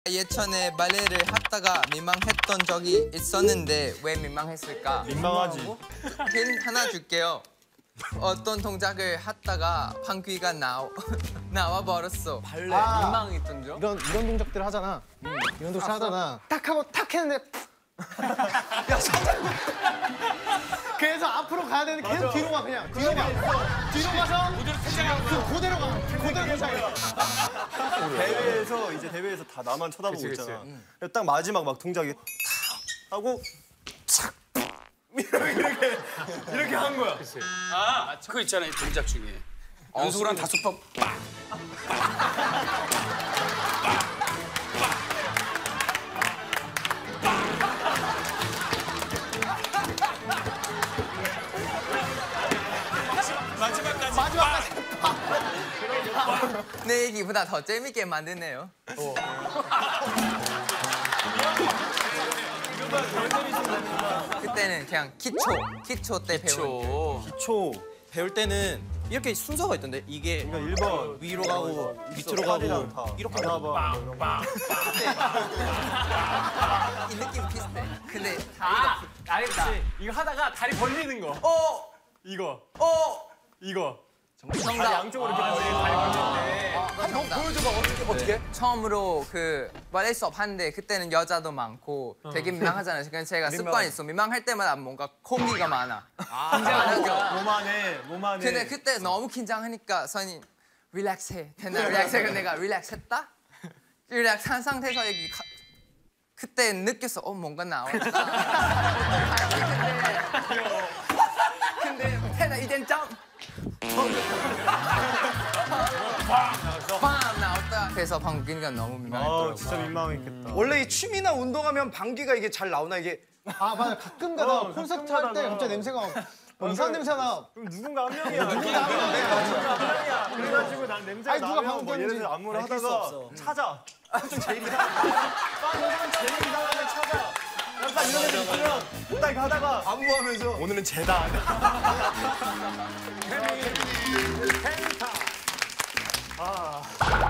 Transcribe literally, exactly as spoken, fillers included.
예전에 발레를 하다가 민망했던 적이 있었는데 왜 민망했을까? 민망하지. 힌트 하나 줄게요. 어떤 동작을 하다가 방귀가 나와, 나와 버렸어. 발레 아. 민망했던 적? 이런 이런 동작들 하잖아. 음. 이런 동작 하다가 탁 하고 탁 했는데 야 손잡고 그래서 앞으로 가야 되는데 계속 맞아. 뒤로 가 그냥 뒤로 가 뒤로 가서 그대로 퇴장하는 거야. 그대로 가 그대로 퇴장해. 대회에서 이제 대회에서 다 나만 쳐다보고 그치, 있잖아. 그치. 그래서 딱 마지막 막 동작이 탁 하고 착 이렇게 이렇게, 이렇게 한 거야. 아, 그거 있잖아요, 동작 중에. 연속으로 한 다섯 번 빡! 마지막까지. 마지막까지. 내 얘기보다 더 재밌게 만드네요. 그때는 그냥 기초, 기초 때 배운. 초. 기초 배울 때는 이렇게 순서가 있던데 이게 그러니까 일 번 위로 가고 밑으로 팔이랑 가고 다. 이렇게 하나 봐. 이 느낌 비슷해. 근데 아, 알겠다. 이거 하다가 다리 벌리는 거. 어, 이거 어, 이거 다리 정답. 양쪽으로 이렇게 벌리는 다리 벌리는데. 한번 보여줘봐. 어떻게 어떻게? 처음으로 그 발레 수업 하는데 그때는 여자도 많고 되게 민망하잖아요. 그래서 제가 습관이 있어. 민망할 때마다 뭔가 공기가 많아. 긴장하죠. 몸 안에 몸 안에. 근데 그때 너무 긴장하니까 선이 릴렉스해. 됐나? 릴렉스해. 근데 내가 릴렉스했다? 릴렉스한 상태에서 여기 가... 그때 느꼈어. 어 뭔가 나왔다. 근데 근데 태나 이젠 점. 빵 나왔다. 그래서 방귀가 너무 아 민망했더라고. 진짜 민망했겠다. 원래 이 춤이나 운동하면 방귀가 이게 잘 나오나 이게 아 맞아 가끔 가다 어, 콘서트 가끔 할 때 가다가. 갑자기 냄새가 어, 이상한 냄새나. 그럼 누군가 한 명이야. 누군가 한 명이야. 누군가 한 명이야. 그래가지고 난 냄새가 아니, 누가 나면 뭐 방귀 예를 들어 안무를 하다가 찾아. 좀 제일 이상. 빵 제일 이상하게 찾아. 약간 이런 애들 있으면 딱 이렇게 하다가 안무하면서 오늘은 쟤다. 아.